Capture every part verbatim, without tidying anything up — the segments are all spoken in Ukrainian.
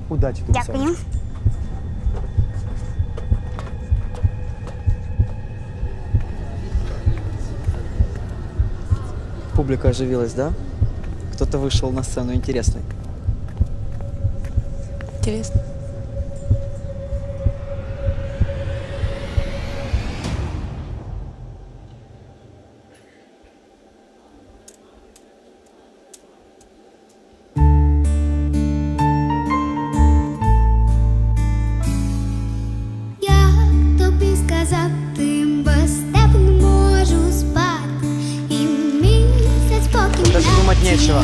Удачі тобі. Дякую. Публика оживилась, да? Кто-то вышел на сцену интересный. Интересно. Даже думать нечего.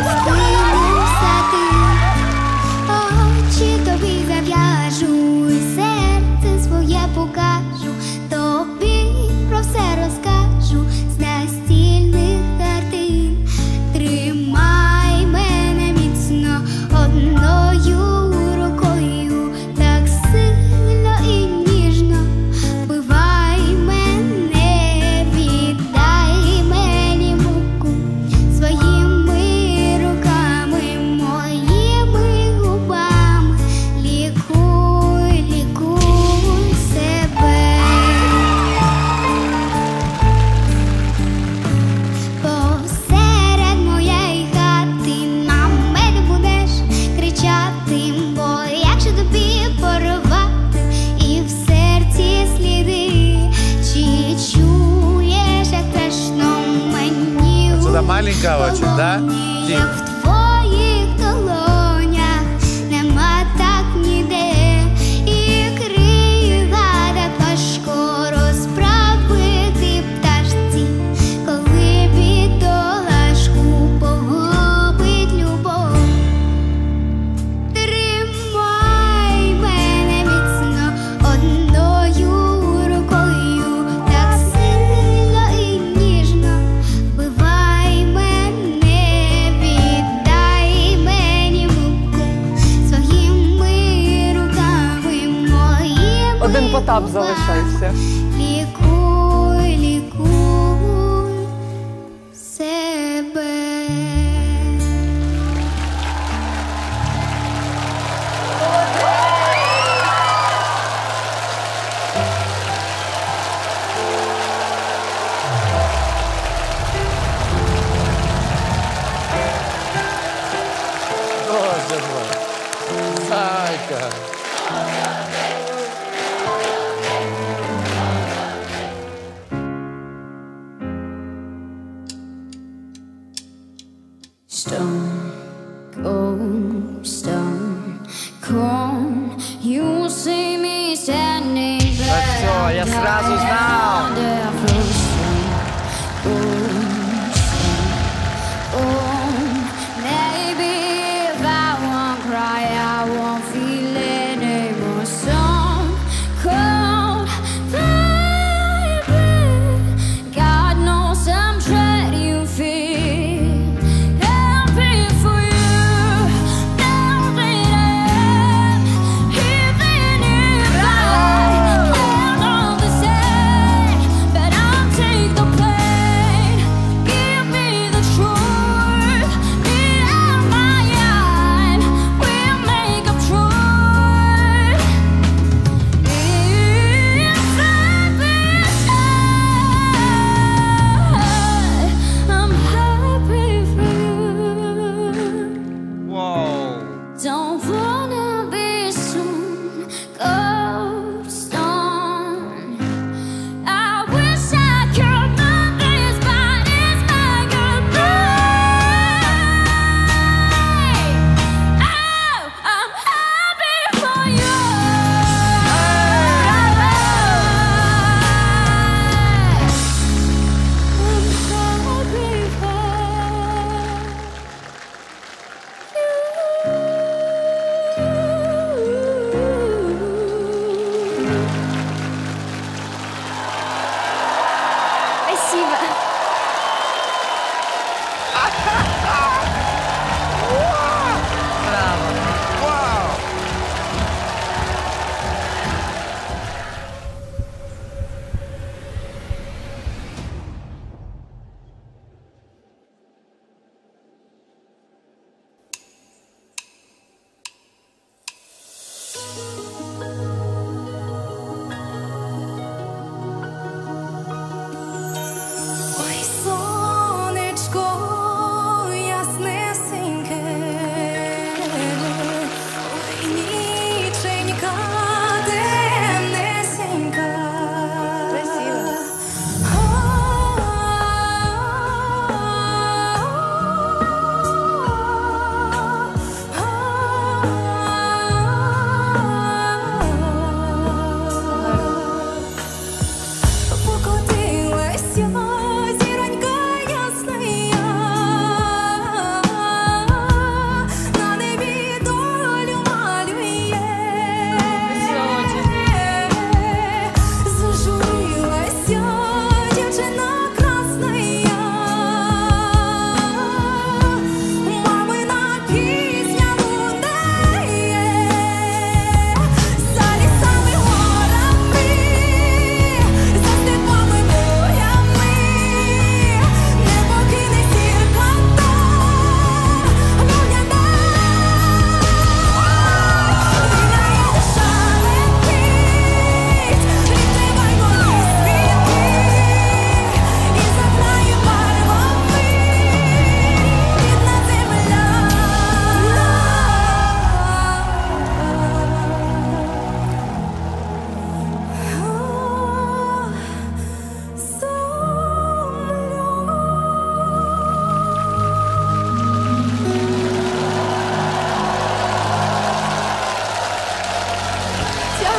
Очі тобі зав'яжу і серце своє покажу, тобі про все розкажу з настільних картин. Тримай мене міцно одною рукою, так сильно і ніжно вбивай мене, віддай мені муку своїми руками, моїми губами, лікуй, лікуй себе. Посеред моєї хати на мене будеш кричати, бо якщо тобі порвати і в серці сліди, чи чуєш, як страшно мені у Сюда маленькая очень, да? долоні, як в твоїх долонях нема так ніде, і крила так важко розправити пташці, коли бідолашку погубить любов. Тримай мене міцно одною рукою, так сильно і ніжно вбивай мене, віддай мені муку своїми руками, моїми Один Потап губами. залишився. Лікуй, лікуй себе. Боже мой. Зайка. Stone, cold stone, cold. You see me standing Да все, я сразу знал. there for stone, cold stone, cold. Maybe if I won't cry, I won't feel anymore. Stone, cold, baby. God knows I'm trying to feel. Happy for you, nothing else. Even if I land on the sand,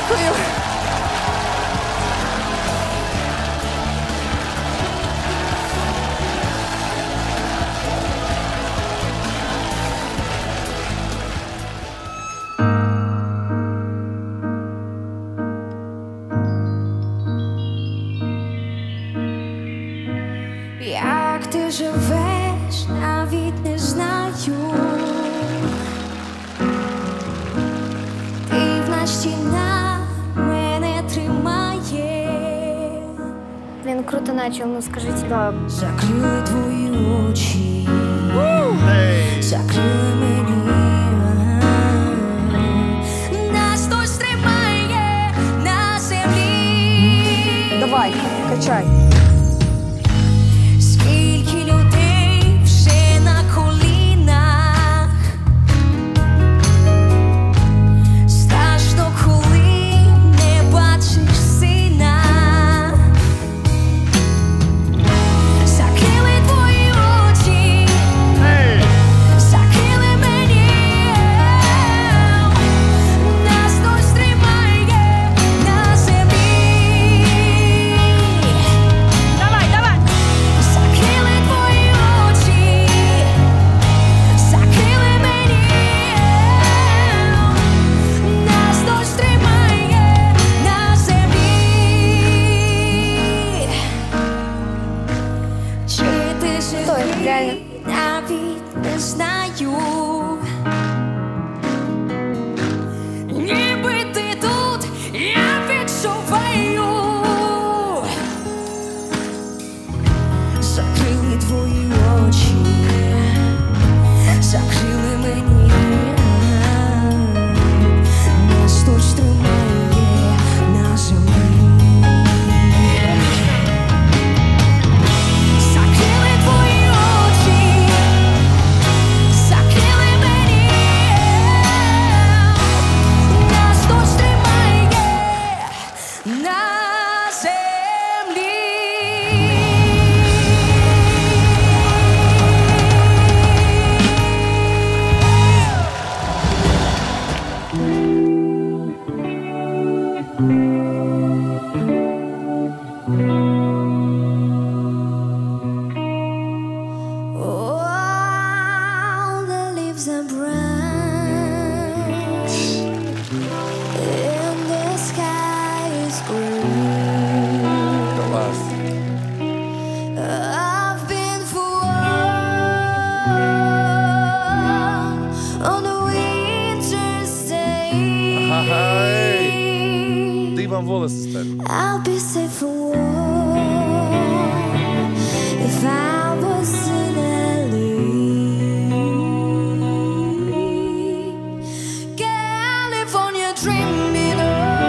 Дякую. Як ти живеш, навіть не знаю. Дивна стіна мене тримає. Блин, круто начал, ну скажите. Да. Закрили твої очі, закрили мені. Нас хтось тримає на землі. Давай, качай. Скільки людей вже на колінах. Страшно, коли не бачиш сина. Закрили твої очі, закрили мені. Нас хтось тримає на землі. Давай, давай! Закрили твої очі, закрили мені. Нас хтось тримає на землі. Чи ти живий, реально. навіть не знаю. Ніби ти тут, я відчуваю. Закрили твої очі, закрили мені. Нас хтось тримає на землі. Закрили твої очі, закрили мені. Нас хтось тримає на землі. All the leaves are brown and the sky is green. Клас. I've been for on the winter's day. Ага, ей. Ти вам волоси стали. I'll be safe for warm if I was in L A. California dreaming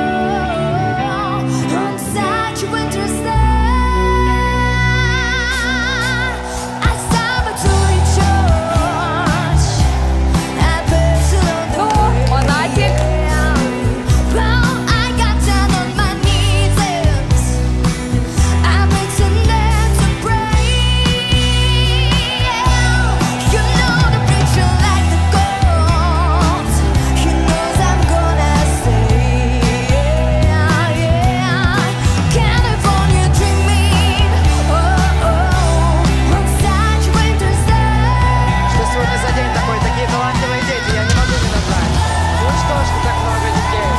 on such a winter's day. I stumbled to recharge at personal door. Монатік. Well, I got down on my knees and I pretended to pray. You know the picture like the gold. He knows I'm gonna stay. Yeah, yeah. California dreaming. Oh, oh, on such a winter's day. Что сегодня за день такой? Такие талантливые дети, я не могу не назвать. Ну что ж ты так много детей?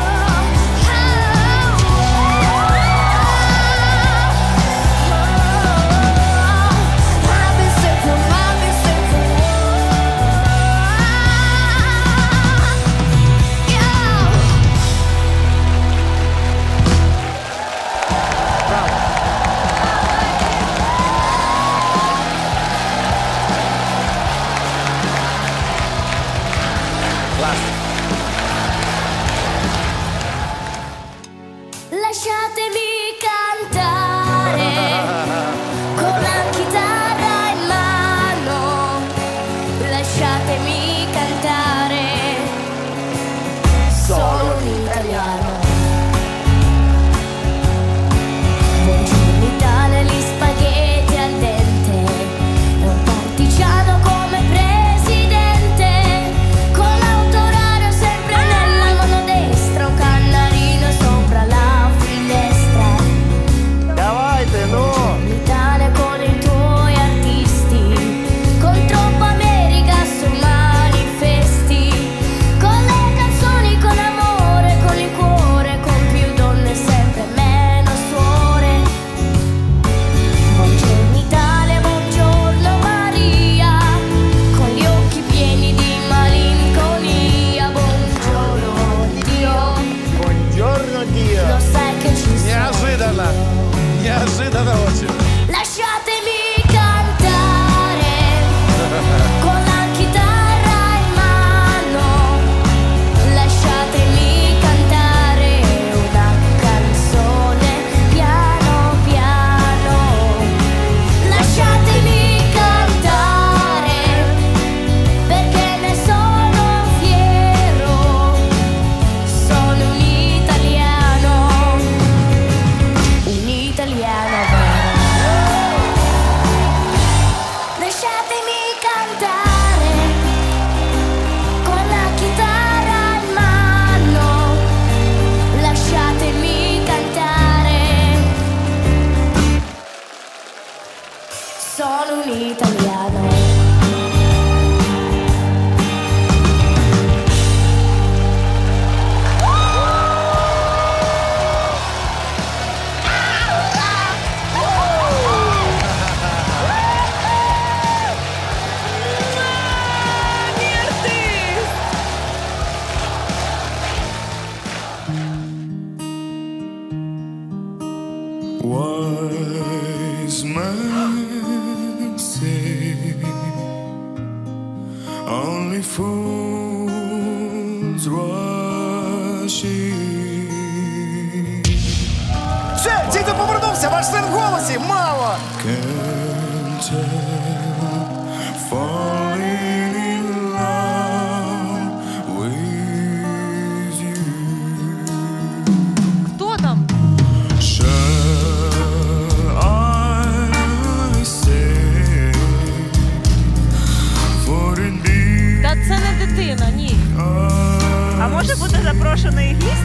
Клас. Lasciatemi cantare con la chitarra in mano. Lasciatemi cantare solo in italiano. Buongiorno Italia, gli spaghetti al dente e un partigiano come presidente con l'autoradio men say only fools rush in. Все, дідько повернувся, ваш син в голосі, мало! Can't tell, falling in love with you. Хто там? Shall I say, would it be Та це не дитина, ні. А може бути запрошений гість?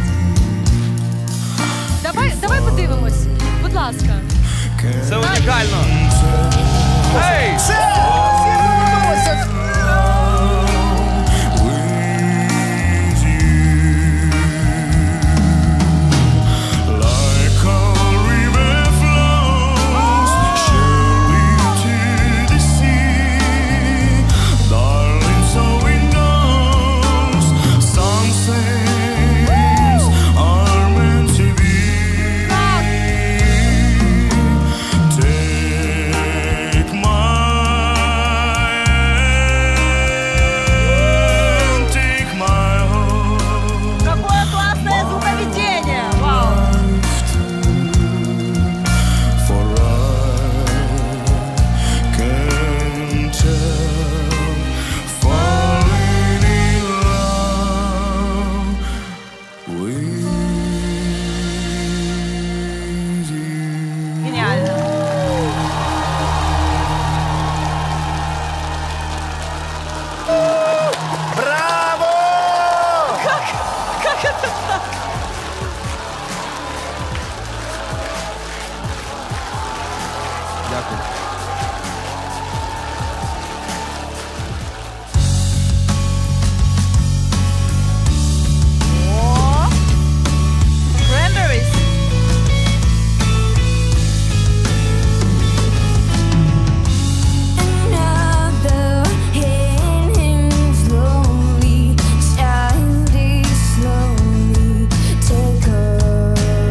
Давай, давай подивимось, будь ласка. Це унікально. Ей! Все, всі повернулися! with you? Like a river flows surely to the sea, darling, so it goes. Some things are meant to be. Take my hand, take my heart. Какое классное звуковедение! Вау! For I can tell, falling in love with you. Гениально. Браво! Как это так? Дякую. О! Cranberries. Another hand slowly, standing slowly, take her,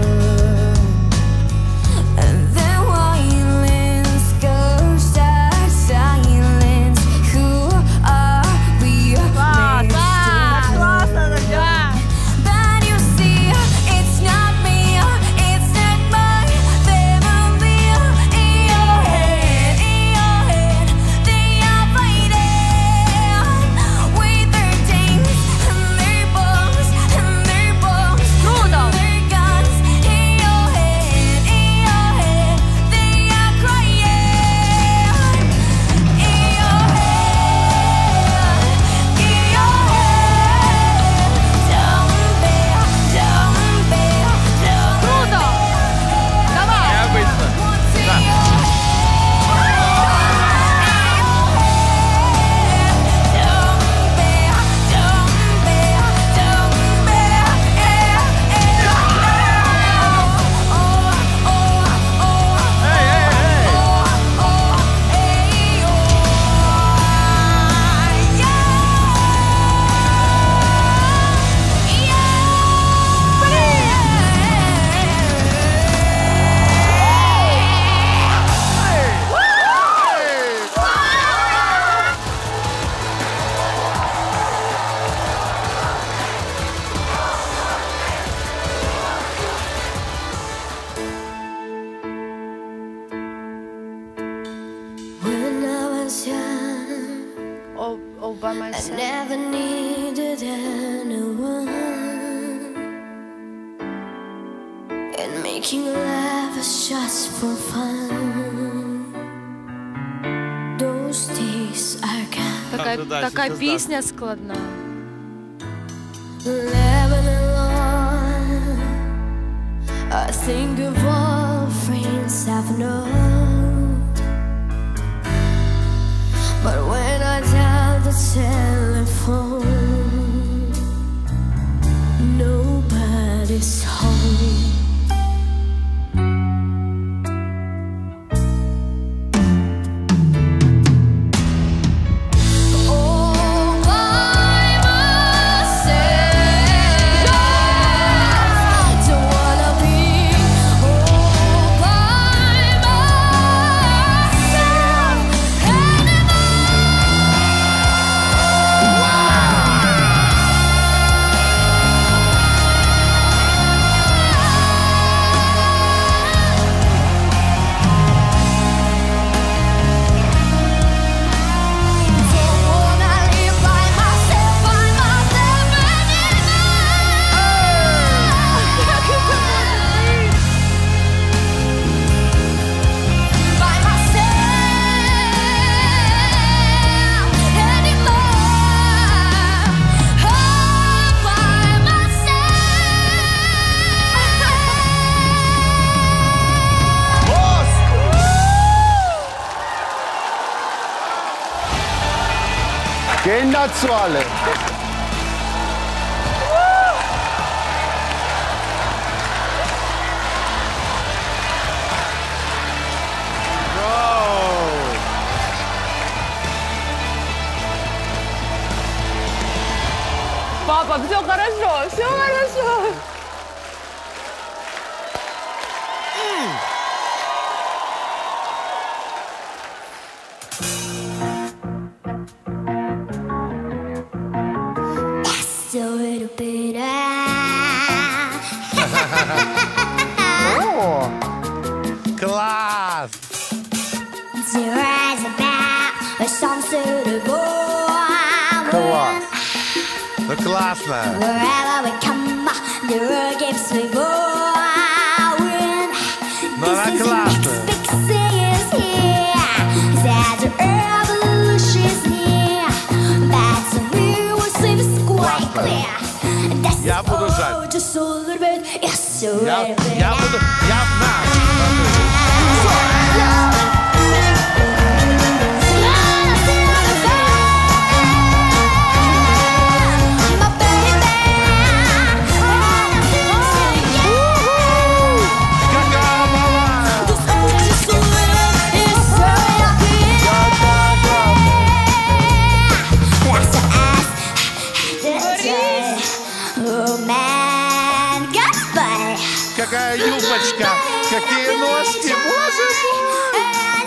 and then violence goes that silence. Who are we? Класс! Mr. Классно, да! But you see, it's not me, it's not my family. In your head, in your head, they are fighting with their tanks and their bombs and their bombs Круто! and their guns. In your head, in your head, they are crying. In your head, in your head, don't be, don't be, don't Круто! Давай! Необычно. Да. When I was young, All, all by I myself. never needed anyone, and making love was just for fun. Those days are gone. Така, Задача, така це пісня складна. Living alone, I think of all friends I've known. But when I dial the telephone, nobody's home. All by myself, don't wanna be all by myself. Працювали. Папа, все хорошо, все хорошо. Just a little bit. О, клас! Your eyes about a song suitable. Клас. Ну класно. Wherever we come, the road gives me going. Ну она классная. Big city is here. That the revolution is near. That's the view we see is quite clear. That's Я буду жать. all, just a little bit. Yes, a Я, little bit. я буду, я в нас. Какая юбочка, какие ножки, боже мой!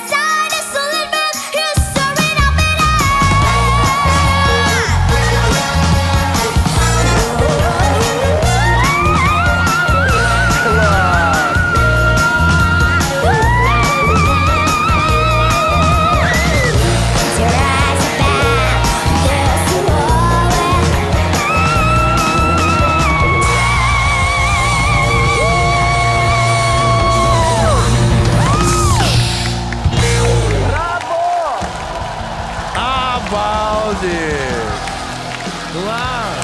Обалдеть! Класс!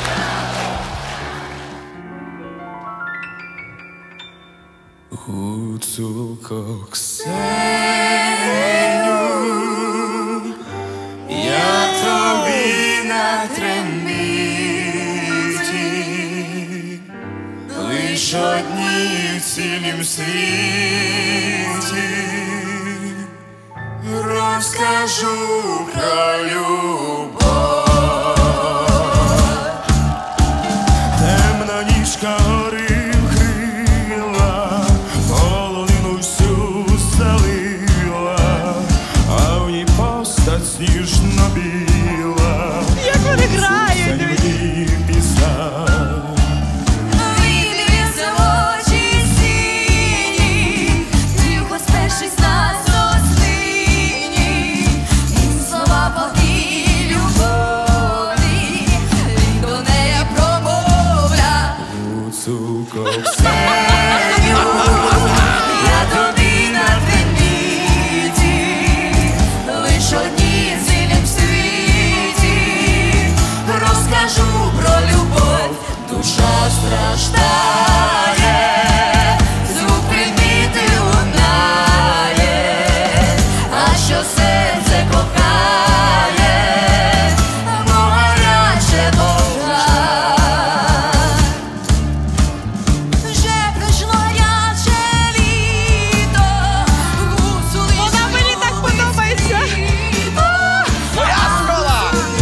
Гуцулко Ксеню, я тобі на трембіті, лиш одній в цілім світі розкажу про любов. Темна ніжка гори вкрила, полонину всю залила, а в ній постать сніжно-біла. Як вони грають, Завжди пісня. Виліться в очі сині, тихо спершись на зослині, він слова повні любові, він до неї промовляв. Гуцулко Ксеню, Я тобі на трембіті, лиш одній в цілім світі розкажу про любов. Душа страждає, звук приміти лунає, а що серце кохає, мов гаряче вогонь. Вже прийшло ярче літо, гуцули Вона мені так подобається. Моя школа!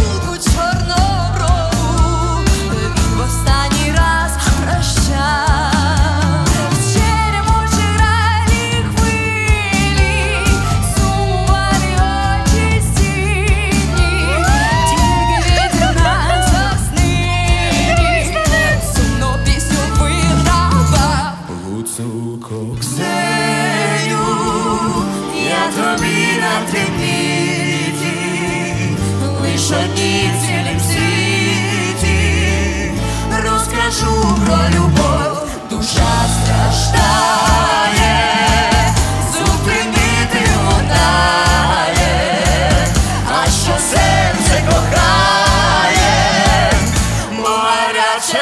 чорноброву, він в останній раз прощав. В черемочі гралі хвилі, сумували очі сіні, тільки вітер на соснині сумну пісню вигравав. Гуцулко Ксеню, я тобі на трембіті, лиш одній в цілім світі розкажу про любов. Душа страждає, звук приміти лунає, а що серце кохає, мов гаряче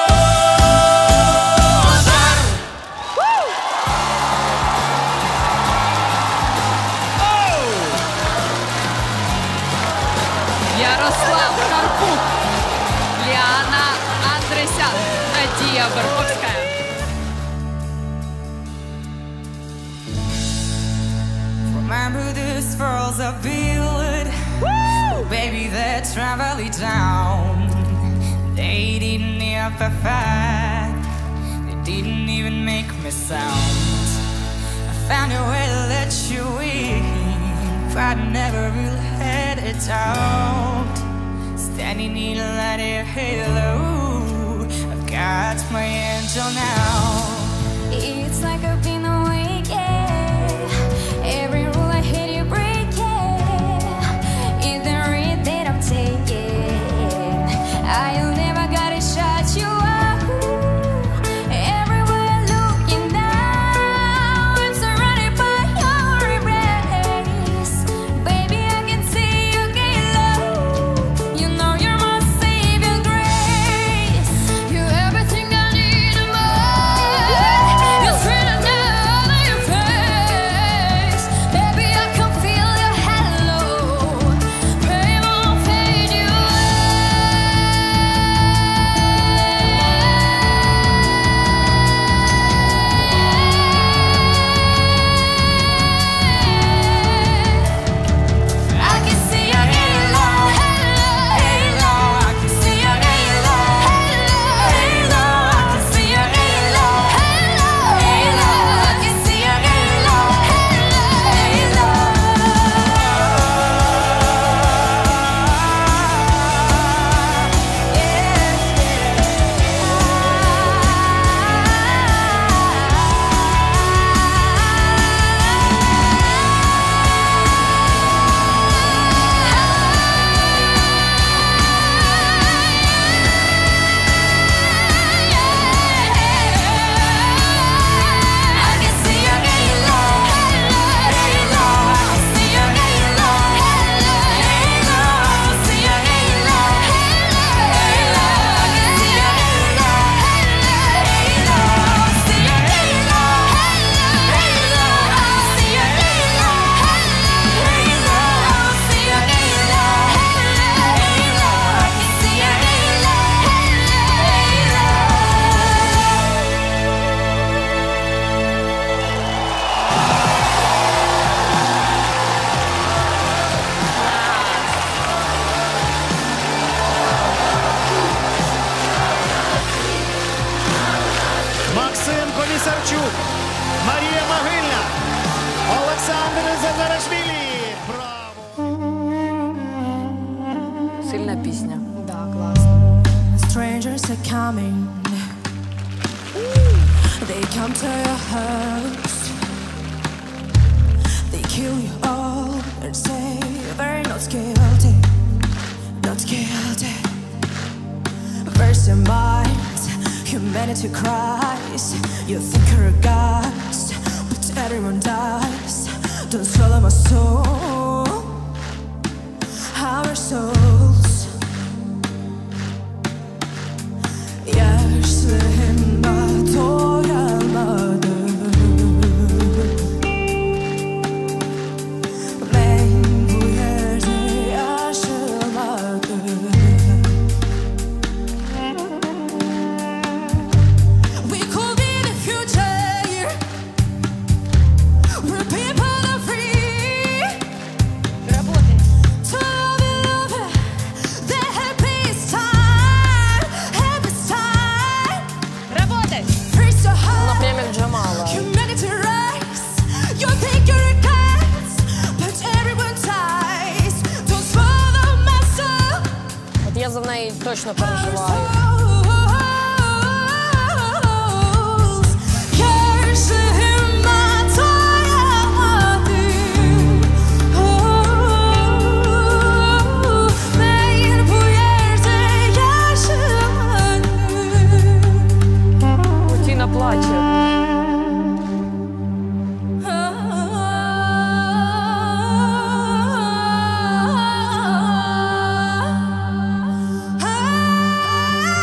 мозар. Ярослав. Барковская. Remember these pearls of blood, baby, that's traveling down. They didn't even perfect, they didn't even make me sound. I found a way to let you in, but I never really had it out. Standing in the light of your halo, I've got my angel now. It's like I've been awake, yeah. Every rule I hate you break, yeah. In the read that I'm taking, I'll never gotta shut you up. Everywhere looking now, I'm surrounded by your embrace. Baby, I can see you gain love. You know you're my saving grace. You're everything I need and more. You're straight down on your face. Baby, I can feel your hello. Pain won't fade you I can see your halo, halo. I can see your halo, halo. I can see your halo, halo. I can see your halo, halo. I can see your halo, halo. I can see your halo, halo. I see your halo, halo. I can see your halo, halo. I see your halo, halo. I see your halo, halo. I see your halo, halo. I can see your halo, Максим Комісарчук, Марія Могильна, Олександр Загарашвілі. Браво! Сильна пісня. Да, классно. Strangers are coming. They come to your house. They kill you all and say they're not guilty, not guilty. First your mind, humanity cries. You think you're a gods, but everyone dies. Don't swallow my soul, our souls. Yaşlığımda doyamadım. Ben bu yerde yaşamadım. We could be the future, where people are free. Работай. To love and love, the happiest time, happiest time. Работай. Praise your Вона heart, прям як Джамала. humanity rise. You think you're a gods, but everyone dies. Don't swallow my soul. От я за неї точно переживаю. Yaşlığımda doyamadım. Ben bu yerde yaşamadım. Тіна плаче. Ah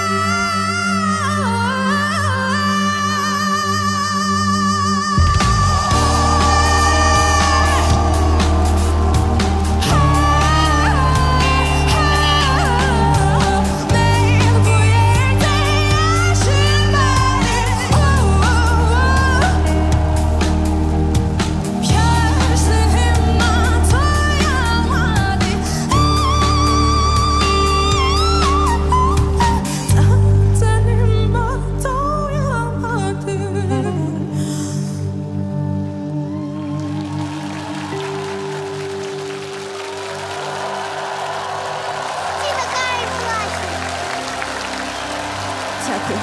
Дякую.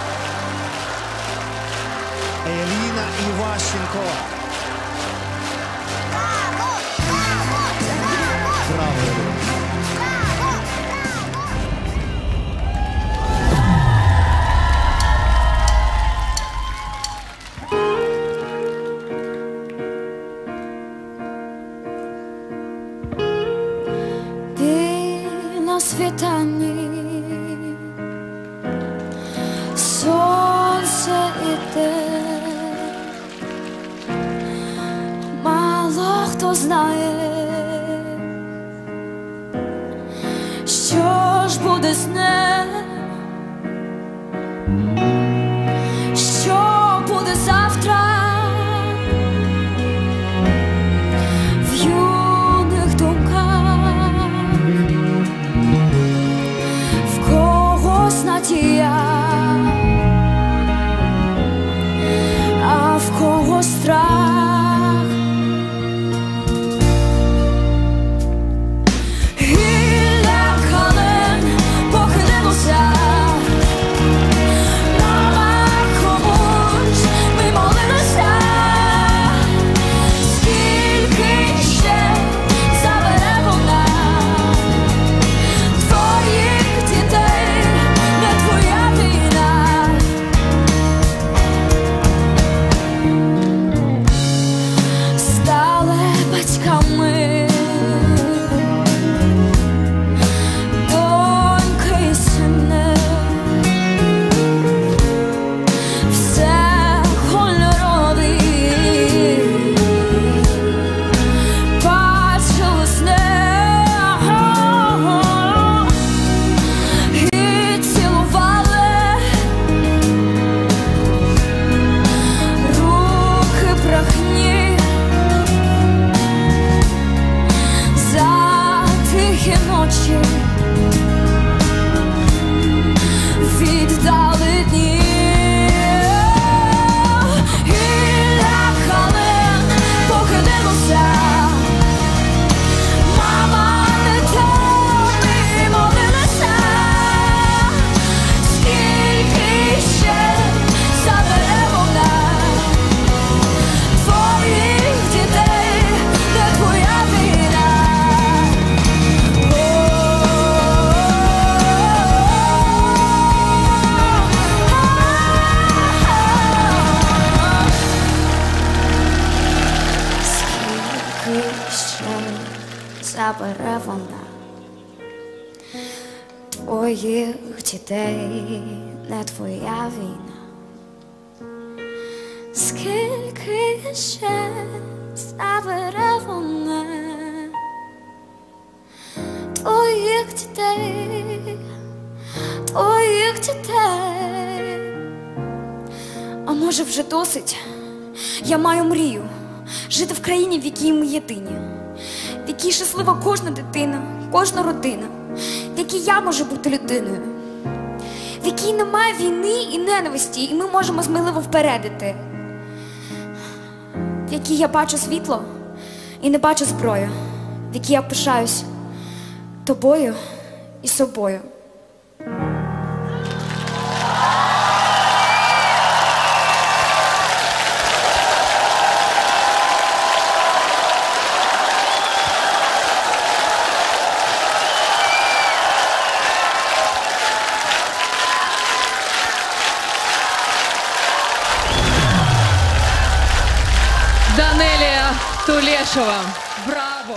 Еліна Іващенко. Браво, Еліна. Ти на світанні, сонце іде, мало хто знає, що ж буде з ним, що буде завтра. В юних думках в когось надія, а в когось страх. Гілля калин похилилося, мама комусь ми молилися. Скільки ще забере вона твоїх дітей, не твоя війна. Стали батьками доньки і сини, все кольорови бачили сни і цілували руки брехні за тихі ночі віддали дні. Гілля калин похилилося, мама, не тобі молилися. Скільки ще забере вона твоїх дітей, не твоя війна. Скільки ще забере вона твоїх дітей, не твоя війна. Скільки ще забере вона твоїх дітей, твоїх дітей. А може вже досить? Я маю мрію жити в країні, в якій ми єдині, в якій щаслива кожна дитина, кожна родина, в якій я можу бути людиною, в якій немає війни і ненависті, і ми можемо сміливо впередити, в якій я бачу світло і не бачу зброю, в якій я пишаюсь тобою і собою. Данелія Тулешова. Браво!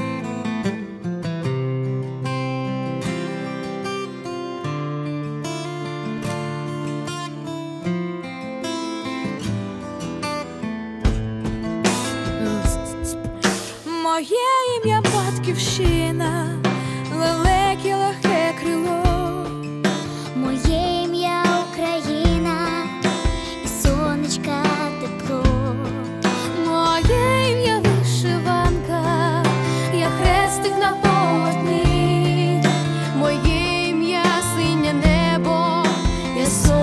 Моє ім'я батьківщина, лелеки легке крило. Моє ім'я Україна, і сонечка тепло. Моє ім'я вишиванка, я хрестик на полотні. Моє ім'я синє небо, я сонце.